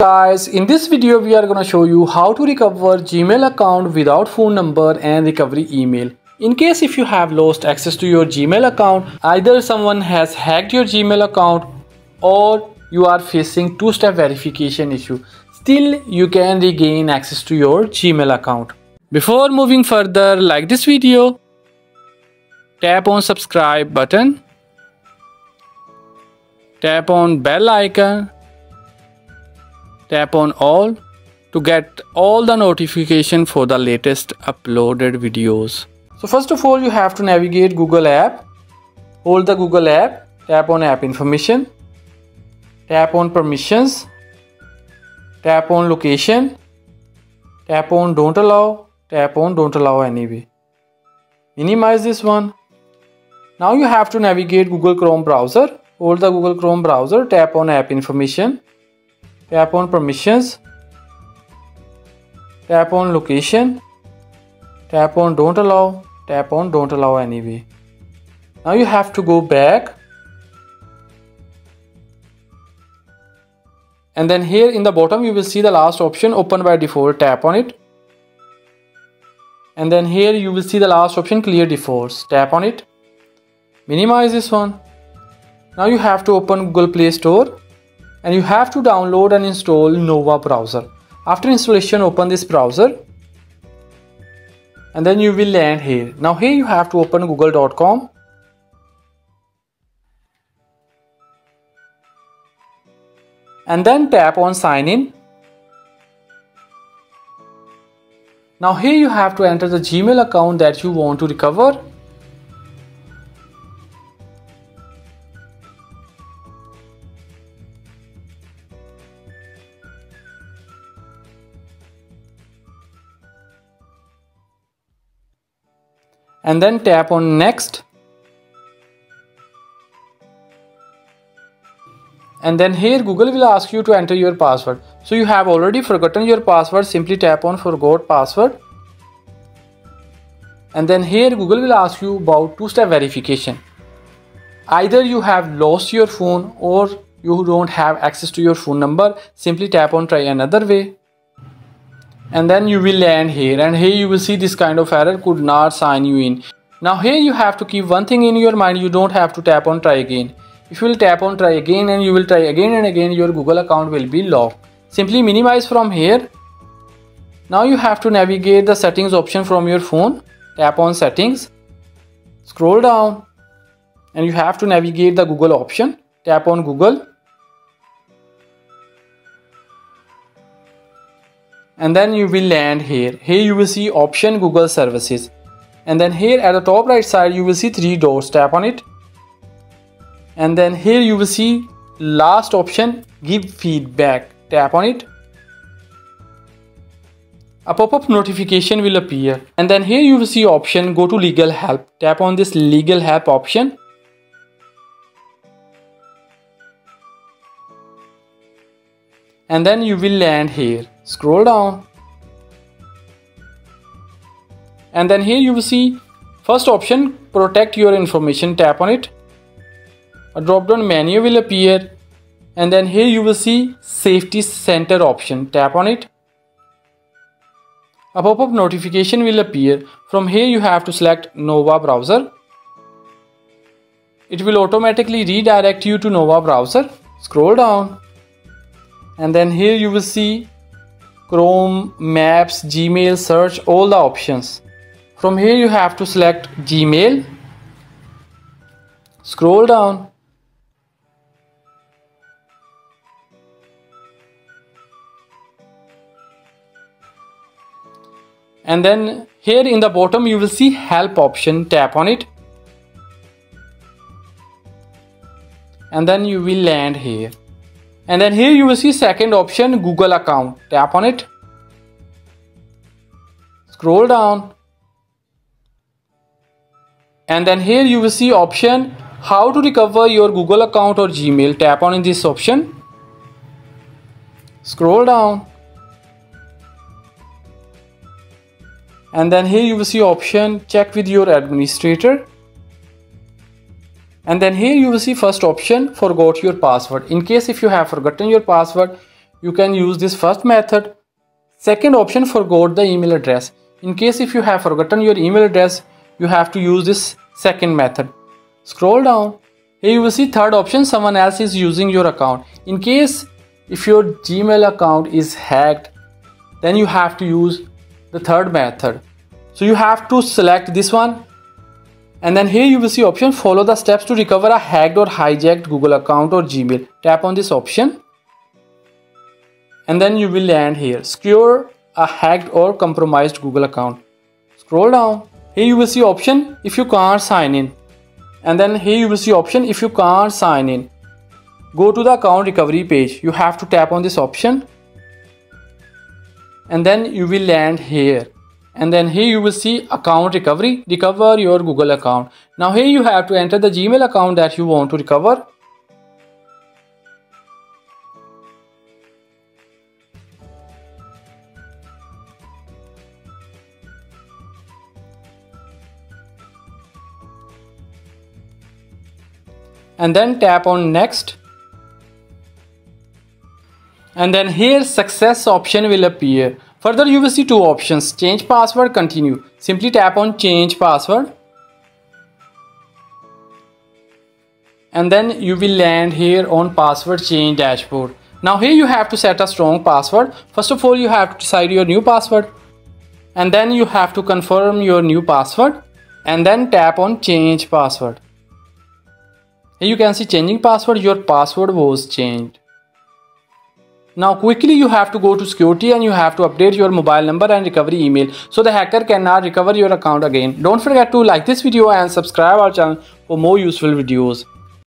Guys, in this video we are going to show you how to recover Gmail account without phone number and recovery email. In case if you have lost access to your Gmail account, either someone has hacked your Gmail account or you are facing two-step verification issue, still you can regain access to your Gmail account. Before moving further, like this video, tap on subscribe button, tap on bell icon, tap on all to get all the notification for the latest uploaded videos. So first of all, you have to navigate Google app. Hold the Google app, tap on app information, tap on permissions, tap on location, tap on don't allow, tap on don't allow anyway. Minimize this one. Now you have to navigate Google Chrome browser. Hold the Google Chrome browser, tap on app information, tap on permissions, tap on location, tap on don't allow, tap on don't allow anyway. Now you have to go back, and then here in the bottom you will see the last option, open by default, tap on it, and then here you will see the last option, clear defaults, tap on it. Minimize this one. Now you have to open Google Play Store and you have to download and install Nova browser. After installation, open this browser and then you will land here. Now here you have to open google.com and then tap on sign in. Now here you have to enter the Gmail account that you want to recover. And then tap on next, and then here Google will ask you to enter your password. So you have already forgotten your password, simply tap on forgot password, and then here Google will ask you about two-step verification. Either you have lost your phone or you don't have access to your phone number, simply tap on try another way. And then you will land here, and here you will see this kind of error, could not sign you in. Now here you have to keep one thing in your mind, you don't have to tap on try again. If you will tap on try again and you will try again and again, your Google account will be locked. Simply minimize from here. Now you have to navigate the settings option from your phone, tap on settings, scroll down and you have to navigate the Google option, tap on Google. And then you will land here. Here you will see option Google services, and then here at the top right side you will see three dots, tap on it, and then here you will see last option give feedback, tap on it. A pop-up notification will appear, and then here you will see option go to legal help, tap on this legal help option. And then you will land here, scroll down, and then here you will see first option protect your information, tap on it. A drop down menu will appear, and then here you will see safety center option, tap on it. A pop-up notification will appear. From here you have to select Nova browser. It will automatically redirect you to Nova browser, scroll down. And then here you will see Chrome, Maps, Gmail, search, all the options. From here you have to select Gmail, scroll down, and then here in the bottom you will see help option, tap on it, and then you will land here. And then here you will see second option Google account, tap on it, scroll down, and then here you will see option how to recover your Google account or Gmail, tap on in this option, scroll down, and then here you will see option check with your administrator, And then here you will see first option, forgot your password. In case if you have forgotten your password, you can use this first method. Second option, forgot the email address. In case if you have forgotten your email address, you have to use this second method. Scroll down. Here you will see third option, someone else is using your account. In case if your Gmail account is hacked, then you have to use the third method. So you have to select this one, and then here you will see option, follow the steps to recover a hacked or hijacked Google account or Gmail. Tap on this option and then you will land here, secure a hacked or compromised Google account. Scroll down. Here you will see option, if you can't sign in, and then here you will see option, if you can't sign in, go to the account recovery page. You have to tap on this option and then you will land here, and then here you will see account recovery, recover your Google account. Now here you have to enter the Gmail account that you want to recover. And then tap on next, and then here success option will appear. Further you will see two options, change password, continue. Simply tap on change password and then you will land here on password change dashboard. Now here you have to set a strong password. First of all you have to decide your new password, and then you have to confirm your new password and then tap on change password. Here you can see changing password, your password was changed. Now quickly you have to go to security and you have to update your mobile number and recovery email so the hacker cannot recover your account again. Don't forget to like this video and subscribe our channel for more useful videos.